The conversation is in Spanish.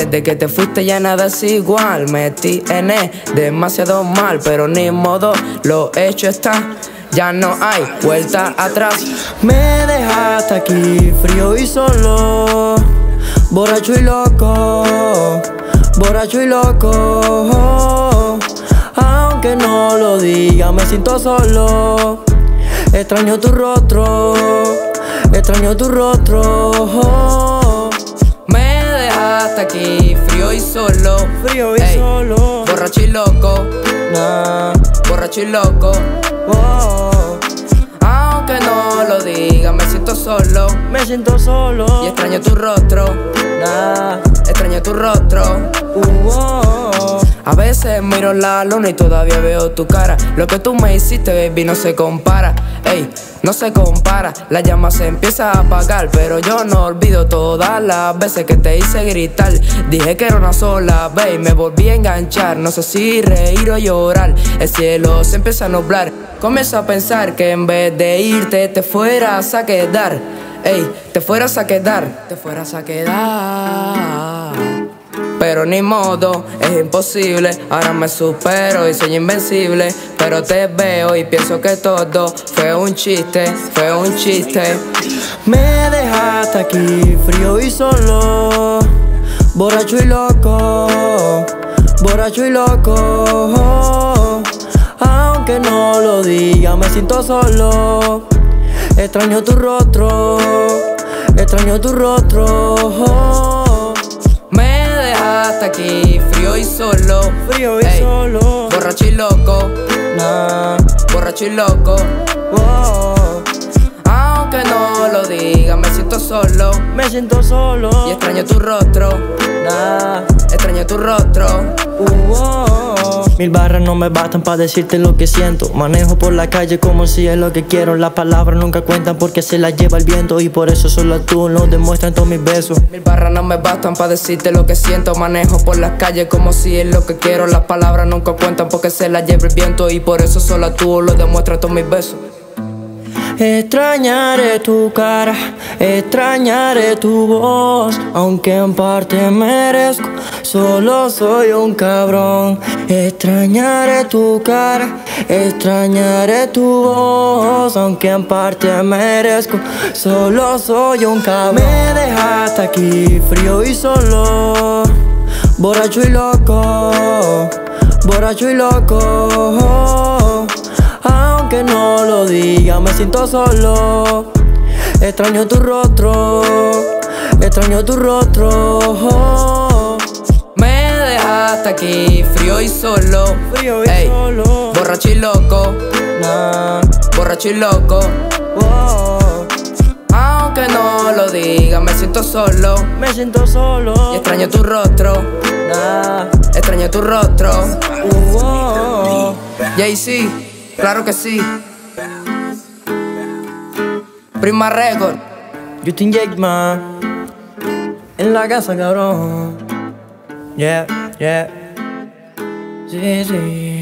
Desde que te fuiste ya nada es igual. Me tiene demasiado mal, pero ni modo, lo hecho está. Ya no hay vuelta atrás. Me dejaste aquí frío y solo, borracho y loco, borracho y loco. Aunque no lo diga, me siento solo. Extraño tu rostro, extraño tu rostro. Me dejaste aquí frío y solo, Frío y solo, borracho y loco, nah, borracho y loco. oh. Aunque no lo diga, me siento solo. Me siento solo Y extraño tu rostro, nah, extraño tu rostro. oh. A veces miro la luna y todavía veo tu cara. Lo que tú me hiciste, baby, no se compara. Ey, no se compara. La llama se empieza a apagar, pero yo no olvido todas las veces que te hice gritar. Dije que era una sola vez, me volví a enganchar. No sé si reír o llorar. El cielo se empieza a nublar. Comienzo a pensar que en vez de irte te fueras a quedar. Ey, te fueras a quedar, te fueras a quedar. Pero ni modo, es imposible. Ahora me supero y soy invencible. Pero te veo y pienso que todo fue un chiste, fue un chiste. Me dejaste aquí frío y solo, borracho y loco, borracho y loco. Aunque no lo diga, me siento solo. Extraño tu rostro, extraño tu rostro. Me dejaste aquí frío y solo, Frío y solo, borracho y loco, nah, borracho y loco. oh. Aunque no lo diga, me siento solo. Me siento solo Y extraño tu rostro, nah, extraño tu rostro. oh. 1000 barras no me bastan para decirte lo que siento. Manejo por la calle como si es lo que quiero. Las palabras nunca cuentan porque se las lleva el viento. Y por eso solo tú lo demuestras en todos mis besos. 1000 barras no me bastan para decirte lo que siento. Manejo por las calles como si es lo que quiero. Las palabras nunca cuentan porque se las lleva el viento. Y por eso solo tú lo demuestras en todos mis besos. Extrañaré tu cara, extrañaré tu voz. Aunque en parte merezco, solo soy un cabrón. Extrañaré tu cara, extrañaré tu voz. Aunque en parte merezco, solo soy un cabrón. Me dejaste aquí frío y solo, borracho y loco, borracho y loco. Aunque no lo diga, me siento solo. Extraño tu rostro, extraño tu rostro. Me dejaste aquí frío y solo, Frío y solo, borracho y loco, nah, borracho y loco. oh. Aunque no lo diga, me siento solo. Me siento solo Y extraño tu rostro, nah, extraño tu rostro. oh. Jay-Z, claro que sí. Prima Record. Justin Jackman en la casa, cabrón. Yeah, yeah. Sí, sí.